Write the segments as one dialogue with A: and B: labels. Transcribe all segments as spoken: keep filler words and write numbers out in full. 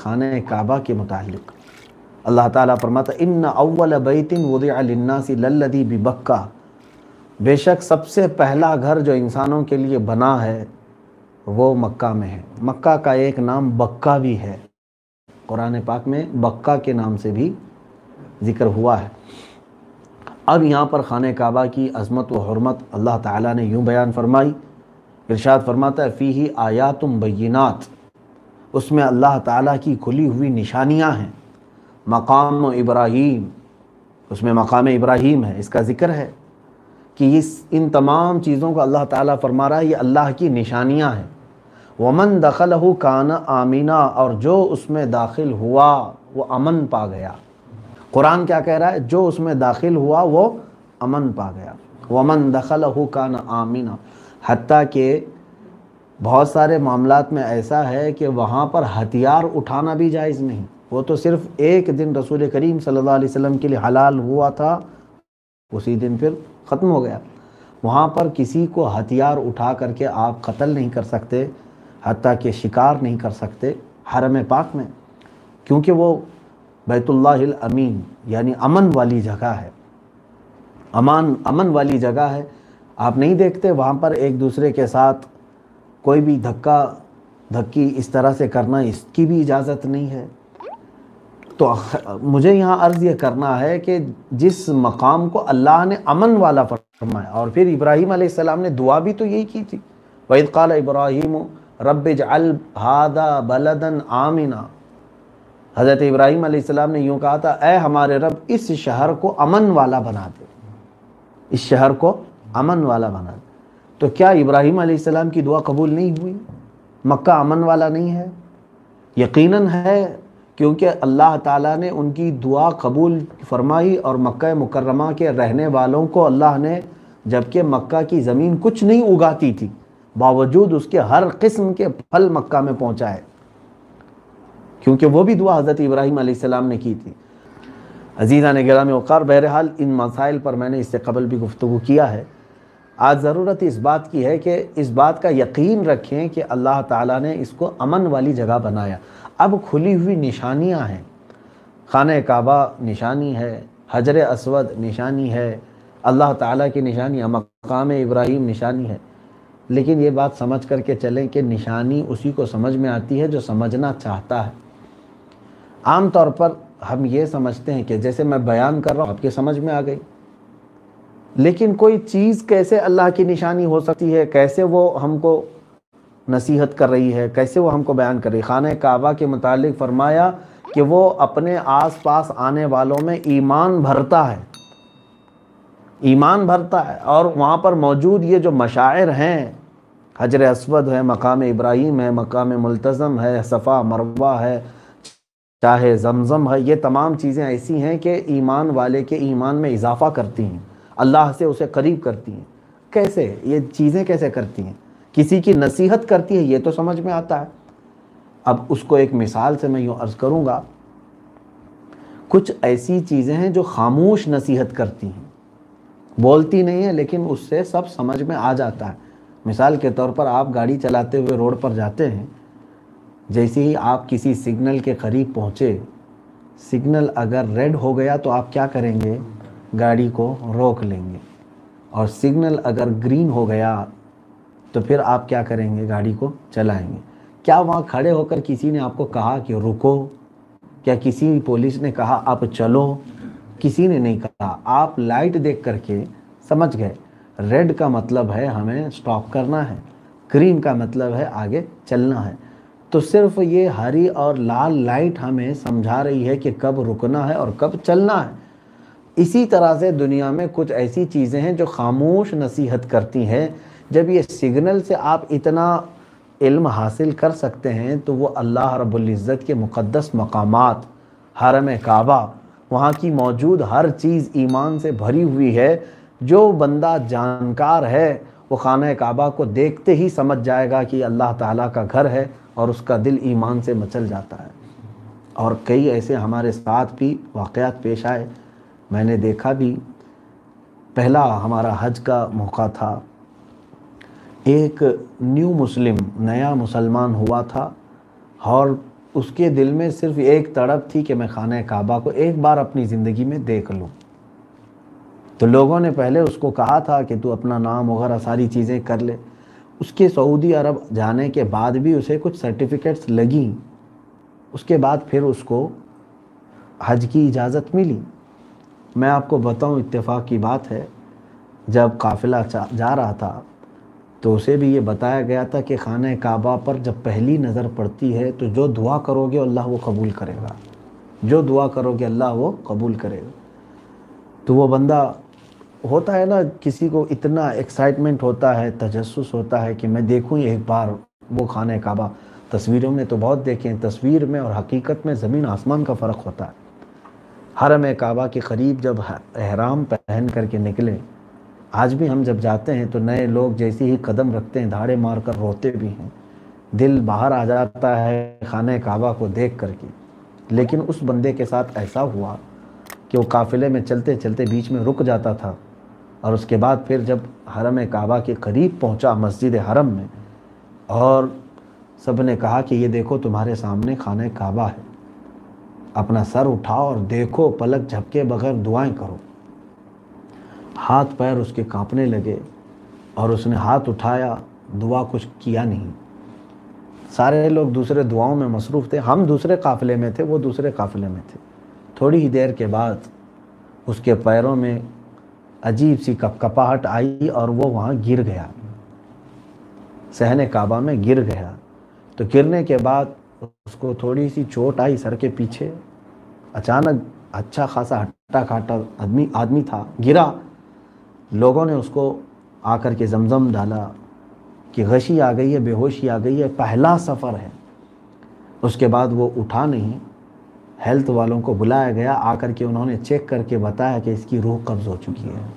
A: خانہ کعبہ کے متعلق اللہ تعالیٰ فرماتا ان اول بیت وضع للناس للذی ببکہ، بے شک سب سے پہلا گھر جو انسانوں کے لیے بنا ہے وہ مکہ میں ہے۔ مکہ کا ایک نام بکہ بھی ہے، قرآن پاک میں بکہ کے نام سے بھی ذکر ہوا ہے۔ اب یہاں پر خانہ کعبہ کی عظمت و حرمت اللہ تعالیٰ نے یوں بیان فرمائی، ارشاد فرماتا ہے فیہ آیات بینات، اس میں اللہ تعالیٰ کی کھلی ہوئی نشانیاں ہیں۔ مقام ابراہیم، اس میں مقام ابراہیم ہے، اس کا ذکر ہے کہ اس ان تمام چیزوں کو اللہ تعالیٰ فرما رہا ہے یہ اللہ کی نشانیاں ہیں۔ ومن دخلہ کان آمینہ، اور جو اس میں داخل ہوا وہ امن پا گیا۔ قرآن کیا کہہ رہا ہے؟ جو اس میں داخل ہوا وہ امن پا گیا۔ ومن دخلہ کان آمینہ، حتیٰ کہ بہت سارے معاملات میں ایسا ہے کہ وہاں پر ہتھیار اٹھانا بھی جائز نہیں، وہ تو صرف ایک دن رسول کریم صلی اللہ علیہ وسلم کے لیے حلال ہوا تھا، اسی دن پھر ختم ہو گیا۔ وہاں پر کسی کو ہتھیار اٹھا کر کے آپ قتل نہیں کر سکتے، حتیٰ کہ شکار نہیں کر سکتے حرم پاک میں، کیونکہ وہ بیت اللہ الامین یعنی امن والی جگہ ہے، امان امن والی جگہ ہے۔ آپ نہیں دیکھتے وہاں پر ایک دوسرے کے ساتھ کوئی بھی دھکا دھکی اس طرح سے کرنا، اس کی بھی اجازت نہیں ہے۔ تو مجھے یہاں عرض یہ کرنا ہے کہ جس مقام کو اللہ نے امن والا فرمایا، اور پھر ابراہیم علیہ السلام نے دعا بھی تو یہی کی تھی، وَإِذْ قَالَ إِبْرَاهِيمُ رَبِّ اجْعَلْ هَٰذَا بَلَدًا آمِنًا، حضرت ابراہیم علیہ السلام نے یوں کہا تھا اے ہمارے رب اس شہر کو امن والا بنا دے، اس شہر کو امن والا بنا دے۔ تو کیا ابراہیم علیہ السلام کی دعا قبول نہیں ہوئی؟ مکہ امن والا نہیں ہے؟ یقیناً ہے، کیونکہ اللہ تعالیٰ نے ان کی دعا قبول فرمائی، اور مکہ مکرمہ کے رہنے والوں کو اللہ نے، جبکہ مکہ کی زمین کچھ نہیں اگاتی تھی، باوجود اس کے ہر قسم کے پھل مکہ میں پہنچائے، کیونکہ وہ بھی دعا حضرت ابراہیم علیہ السلام نے کی تھی۔ عزیزان گرامی وقار، بہرحال ان مسائل پر میں نے اس سے قبل بھی گفتگو کیا ہے۔ آج ضرورت اس بات کی ہے کہ اس بات کا یقین رکھیں کہ اللہ تعالیٰ نے اس کو امن والی جگہ بنایا۔ اب کھلی ہوئی نشانیاں ہیں، خانہ کعبہ نشانی ہے، حجر اسود نشانی ہے، اللہ تعالیٰ کی نشانی ہے، مقام ابراہیم نشانی ہے، لیکن یہ بات سمجھ کر کے چلیں کہ نشانی اسی کو سمجھ میں آتی ہے جو سمجھنا چاہتا ہے۔ عام طور پر ہم یہ سمجھتے ہیں کہ جیسے میں بیان کر رہا ہوں آپ کے سمجھ میں آ گئی، لیکن کوئی چیز کیسے اللہ کی نشانی ہو سکتی ہے، کیسے وہ ہم کو نصیحت کر رہی ہے، کیسے وہ ہم کو بیان کر رہی ہے۔ خانہ کعبہ کے متعلق فرمایا کہ وہ اپنے آس پاس آنے والوں میں ایمان بھرتا ہے، ایمان بھرتا ہے، اور وہاں پر موجود یہ جو مشاعر ہیں، حجر اسود ہے، مقام ابراہیم ہے، مقام ملتزم ہے، صفا مروہ ہے، چاہے زمزم ہے، یہ تمام چیزیں ایسی ہیں کہ ایمان والے کے ایمان میں اضافہ کرتی ہیں، اللہ سے اسے قریب کرتی ہیں۔ کیسے یہ چیزیں کیسے کرتی ہیں؟ کسی کی نصیحت کرتی ہے، یہ تو سمجھ میں آتا ہے۔ اب اس کو ایک مثال سے میں یوں عرض کروں گا، کچھ ایسی چیزیں ہیں جو خاموش نصیحت کرتی ہیں، بولتی نہیں ہیں لیکن اس سے سب سمجھ میں آ جاتا ہے۔ مثال کے طور پر آپ گاڑی چلاتے ہوئے روڈ پر جاتے ہیں، جیسے ہی آپ کسی سگنل کے قریب پہنچے، سگنل اگر ریڈ ہو گیا تو آپ کیا کریں گے؟ گاڑی کو روک لیں گے، اور سگنل اگر گرین ہو گیا تو پھر آپ کیا کریں گے؟ گاڑی کو چلائیں گے۔ کیا وہاں کھڑے ہو کر کسی نے آپ کو کہا کہ رکو؟ کیا کسی پولیس نے کہا آپ چلو؟ کسی نے نہیں کہا، آپ لائٹ دیکھ کر کے سمجھ گئے ریڈ کا مطلب ہے ہمیں سٹاپ کرنا ہے، گرین کا مطلب ہے آگے چلنا ہے۔ تو صرف یہ ہری اور لال لائٹ ہمیں سمجھا رہی ہے کہ کب رکنا ہے اور کب چلنا ہے۔ اسی طرح سے دنیا میں کچھ ایسی چیزیں ہیں جو خاموش نصیحت کرتی ہیں۔ جب یہ سگنل سے آپ اتنا علم حاصل کر سکتے ہیں تو وہ اللہ رب العزت کے مقدس مقامات، حرم کعبہ، وہاں کی موجود ہر چیز ایمان سے بھری ہوئی ہے۔ جو بندہ جانکار ہے وہ خانہ کعبہ کو دیکھتے ہی سمجھ جائے گا کہ اللہ تعالیٰ کا گھر ہے، اور اس کا دل ایمان سے مچل جاتا ہے۔ اور کئی ایسے ہمارے ساتھ بھی واقعات پیش آئے، میں نے دیکھا بھی۔ پہلا ہمارا حج کا موقع تھا، ایک نیو مسلم، نیا مسلمان ہوا تھا، اور اس کے دل میں صرف ایک تڑپ تھی کہ میں خانہ کعبہ کو ایک بار اپنی زندگی میں دیکھ لوں۔ تو لوگوں نے پہلے اس کو کہا تھا کہ تو اپنا نام وغیرہ ساری چیزیں کر لے۔ اس کے سعودی عرب جانے کے بعد بھی اسے کچھ سرٹیفکیٹس لگیں، اس کے بعد پھر اس کو حج کی اجازت ملی۔ میں آپ کو بتاؤں، اتفاق کی بات ہے، جب قافلہ جا رہا تھا تو اسے بھی یہ بتایا گیا تھا کہ خانہ کعبہ پر جب پہلی نظر پڑتی ہے تو جو دعا کرو گے اللہ وہ قبول کرے گا، جو دعا کرو گے اللہ وہ قبول کرے گا۔ تو وہ بندہ ہوتا ہے نا، کسی کو اتنا ایکسائٹمنٹ ہوتا ہے، تجسس ہوتا ہے کہ میں دیکھوں ایک بار وہ خانہ کعبہ۔ تصویروں میں تو بہت دیکھیں، تصویر میں اور حقیقت میں زمین آسمان کا فرق ہوتا ہے۔ حرم کعبہ کے قریب جب احرام پہن کر کے نکلے، آج بھی ہم جب جاتے ہیں تو نئے لوگ جیسے ہی قدم رکھتے ہیں دھاڑے مار کر روتے بھی ہیں، دل باہر آ جاتا ہے خانہ کعبہ کو دیکھ کر کے۔ لیکن اس بندے کے ساتھ ایسا ہوا کہ وہ قافلے میں چلتے چلتے بیچ میں رک جاتا تھا، اور اس کے بعد پھر جب حرم کعبہ کے قریب پہنچا مسجد حرم میں، اور سب نے کہا کہ یہ دیکھو تمہارے سامنے خانہ کعبہ ہے، اپنا سر اٹھاؤ اور دیکھو، پلک جھپکے بغیر دعائیں کرو۔ ہاتھ پیر اس کے کانپنے لگے اور اس نے ہاتھ اٹھایا، دعا کچھ کیا نہیں۔ سارے لوگ دوسرے دعاؤں میں مصروف تھے، ہم دوسرے قافلے میں تھے، وہ دوسرے قافلے میں تھے۔ تھوڑی ہی دیر کے بعد اس کے پیروں میں عجیب سی کپکپاہٹ آئی اور وہ وہاں گر گیا، صحن کعبہ میں گر گیا۔ تو گرنے کے بعد اس کو تھوڑی سی چوٹ آئی سر کے پیچھے، اچانک اچھا خاصا ہٹا کھاٹا آدمی آدمی تھا، گرا۔ لوگوں نے اس کو آ کر کے زمزم ڈالا کہ غشی آ گئی ہے، بے ہوشی آ گئی ہے، پہلا سفر ہے۔ اس کے بعد وہ اٹھا نہیں، ہیلتھ والوں کو بلایا گیا، آ کر کے انہوں نے چیک کر کے بتایا کہ اس کی روح قبض ہو چکی ہے۔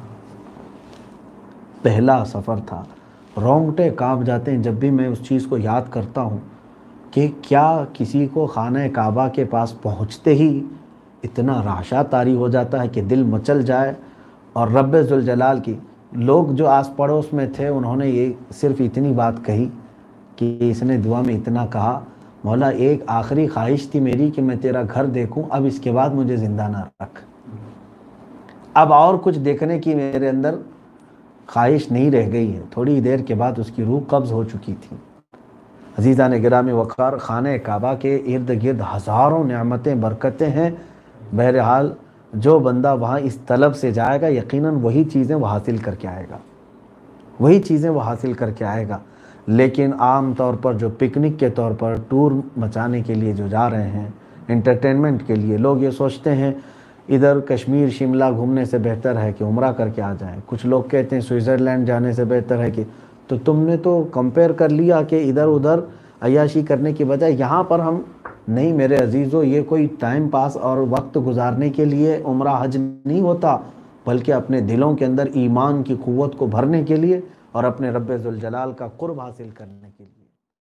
A: پہلا سفر تھا، رونگٹے کانپ جاتے ہیں جب بھی میں اس چیز کو یاد کرتا ہوں کہ کیا کسی کو خانہ کعبہ کے پاس پہنچتے ہی اتنا رعشہ طاری ہو جاتا ہے کہ دل مچل جائے۔ اور رب ذوالجلال کی لوگ جو آس پڑوس میں تھے انہوں نے یہ صرف اتنی بات کہی کہ اس نے دعا میں اتنا کہا، مولا ایک آخری خواہش تھی میری کہ میں تیرا گھر دیکھوں، اب اس کے بعد مجھے زندہ نہ رکھ، اب اور کچھ دیکھنے کی میرے اندر خواہش نہیں رہ گئی ہے۔ تھوڑی دیر کے بعد اس کی روح قبض ہو چکی تھی۔ عزیزان گرامی وقار، خانہ کعبہ کے ارد گرد ہزاروں نعمتیں برکتیں ہیں۔ بہرحال جو بندہ وہاں اس طلب سے جائے گا یقیناً وہی چیزیں وہ حاصل کر کے آئے گا، وہی چیزیں وہ حاصل کر کے آئے گا۔ لیکن عام طور پر جو پکنک کے طور پر ٹور مچانے کے لیے جو جا رہے ہیں، انٹرٹینمنٹ کے لیے، لوگ یہ سوچتے ہیں ادھر کشمیر شملہ گھومنے سے بہتر ہے کہ عمرہ کر کے آ جائیں۔ کچھ لوگ کہتے ہیں سوئٹزرلینڈ جانے سے بہتر ہے کہ، تو تم نے تو کمپیئر کر لیا کہ ادھر ادھر عیاشی کرنے کی بجائے یہاں پر ہم نہیں۔ میرے عزیزو، یہ کوئی ٹائم پاس اور وقت گزارنے کے لیے عمرہ حج نہیں ہوتا، بلکہ اپنے دلوں کے اندر ایمان کی قوت کو بھرنے کے لیے اور اپنے رب ذوالجلال کا قرب حاصل کرنے کے لیے۔